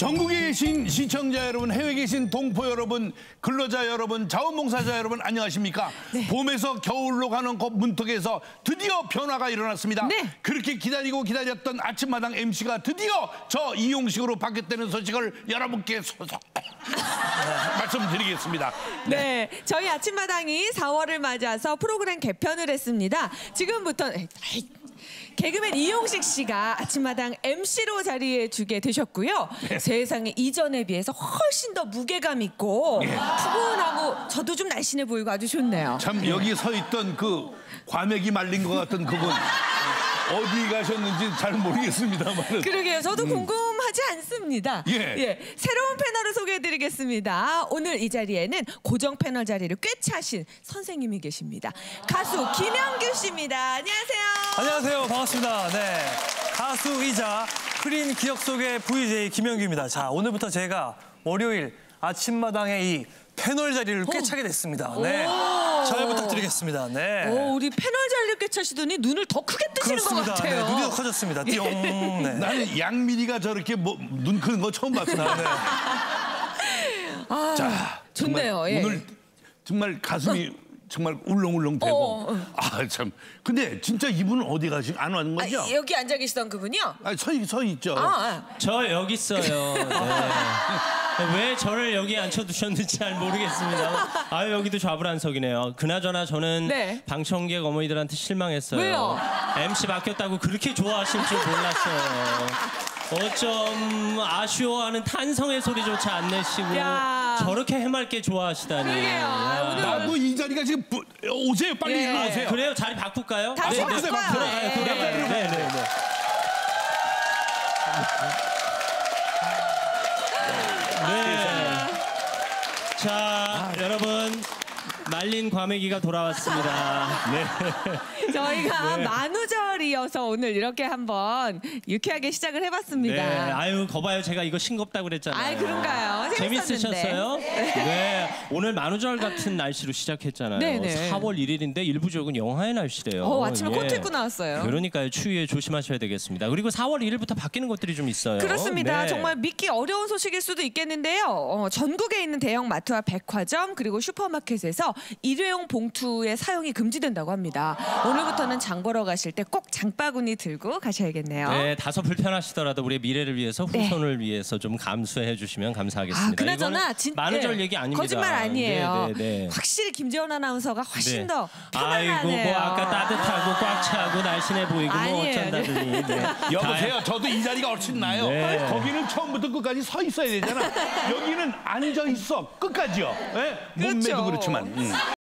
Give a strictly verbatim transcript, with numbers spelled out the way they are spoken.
전국에 계신 시청자 여러분, 해외에 계신 동포 여러분, 근로자 여러분, 자원봉사자 여러분 안녕하십니까? 네. 봄에서 겨울로 가는 그 문턱에서 드디어 변화가 일어났습니다. 네. 그렇게 기다리고 기다렸던 아침마당 엠씨가 드디어 저 이용식으로 바뀌었다는 소식을 여러분께 소속 말씀드리겠습니다. 네. 네, 저희 아침마당이 사월을 맞아서 프로그램 개편을 했습니다. 지금부터 에이, 개그맨 이용식 씨가 아침마당 엠씨로 자리해 주게 되셨고요. 네. 세상에 이전에 비해서 훨씬 더 무게감 있고 네. 푸근하고 저도 좀 날씬해 보이고 아주 좋네요. 참 여기 서 있던 그 과메기 말린 것 같던 그분 어디 가셨는지 잘 모르겠습니다만. 그러게요. 저도 음. 궁금하지 않습니다. 예. 예, 새로운 패널을 소개해드리겠습니다. 오늘 이 자리에는 고정 패널 자리를 꿰차신 선생님이 계십니다. 가수 김영규 씨입니다. 안녕하세요. 안녕하세요. 반갑습니다. 네, 가수이자 흐린 기억 속의 브이제이 김영규입니다. 자, 오늘부터 제가 월요일 아침마당에 이 패널 자리를 꿰차게 됐습니다. 네, 잘 부탁드리겠습니다. 네. 오, 우리 패널 자리를 꿰차시더니 눈을 더 크게 뜨시는 그렇습니다. 것 같아요. 네, 눈이 더 커졌습니다. 띠용. 네. 나는 양미리가 저렇게 뭐, 눈 크는 거 처음 봤습니다. 네. 아, 자, 좋네요. 정말 예. 오늘 정말 가슴이 정말 울렁울렁 되고. 어, 어. 아, 참. 근데 진짜 이분은 어디 가시 안 와는 아, 거죠? 여기 앉아 계시던 그분이요? 아, 서, 서 있죠. 아, 아. 저 여기 있어요. 네. 왜 저를 여기 앉혀두셨는지 잘 모르겠습니다. 아, 여기도 좌불안석이네요. 그나저나 저는 네. 방청객 어머니들한테 실망했어요. 왜요? 엠씨 바뀌었다고 그렇게 좋아하실 줄 몰랐어요. 어쩜 아쉬워하는 탄성의 소리조차 안 내시고 야. 저렇게 해맑게 좋아하시다니. 그러게요. 아, 야. 오늘 나도 이 자리가 지금 부, 오세요. 빨리 예. 일로 오세요. 그래요? 자리 바꿀까요? 다시 네, 바꿔요. 네, 들어가요. 예. 들어가요. 네, 네, 네. 네. 자, 여러분, 말린 과메기가 돌아왔습니다. 네. 저희가 네. 만우절이어서 오늘 이렇게 한번 유쾌하게 시작을 해봤습니다. 네. 아유, 거봐요. 제가 이거 싱겁다고 그랬잖아요. 아이, 그런가요? 재밌었는데. 재밌으셨어요? 네. 오늘 만우절 같은 날씨로 시작했잖아요. 네네. 사월 일일인데 일부 지역은 영하의 날씨래요. 어, 아침에 예. 코트 입고 나왔어요. 그러니까요. 추위에 조심하셔야 되겠습니다. 그리고 사월 일일부터 바뀌는 것들이 좀 있어요. 그렇습니다. 네. 정말 믿기 어려운 소식일 수도 있겠는데요. 어, 전국에 있는 대형 마트와 백화점 그리고 슈퍼마켓에서 일회용 봉투의 사용이 금지된다고 합니다. 오늘부터는 장 보러 가실 때 꼭 장바구니 들고 가셔야겠네요. 네, 다소 불편하시더라도 우리의 미래를 위해서 네. 후손을 위해서 좀 감수해 주시면 감사하겠습니다. 아, 그나저나 이거는 진, 만우절 네. 얘기 아닙니다. 거짓말 아니에요. 네, 네, 네. 확실히 김재원 아나운서가 훨씬 네. 더 아이고, 편안하네요. 뭐 아까 따뜻하고 꽉 차고 날씬해 보이고 뭐 아니에요. 어쩐다더니. 네. 여보세요. 저도 이 자리가 훨씬 나요. 네. 거기는 처음부터 끝까지 서 있어야 되잖아. 여기는 앉아 있어. 끝까지요. 예? 몸매도 그렇죠. 그렇지만. 음.